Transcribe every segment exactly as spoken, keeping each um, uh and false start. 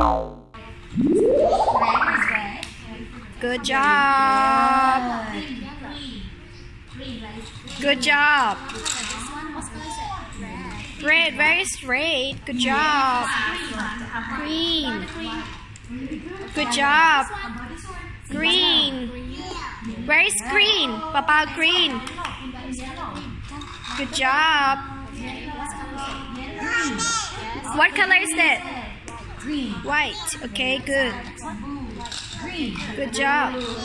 Good job. Good job. Red, very straight. Good job. Green. Good job. Green. Where is green? Papa, green. Good job. What color is that? White. Okay, good. Good job.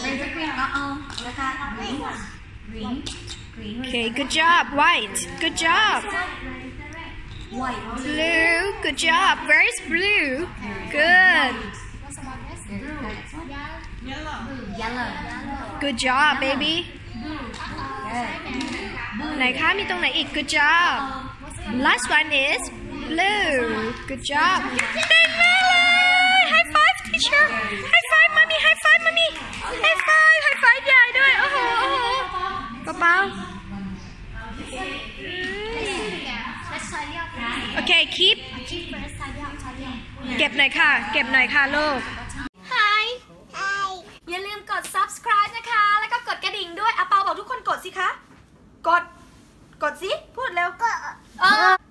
Okay, good job. White. Good job. Blue. Good job. Where is blue? Good. Good job, baby. ไหนคะมีตรงไหนอีก Good job. Last one is blue. Good job. เก่งมากเลย High five teacher. High five mommy. High five mommy. High five. High five ใหญ่ด้วยโอ้โหโอ้โหเบาๆโอเค keep เก็บหน่อยค่ะเก็บหน่อยค่ะลูก Hi อย่าลืมกด subscribe นะคะแล้วก็กดกระดิ่งด้วยอาเปาบอกทุกคนกดสิคะกดกดสิพูดเร็วเออ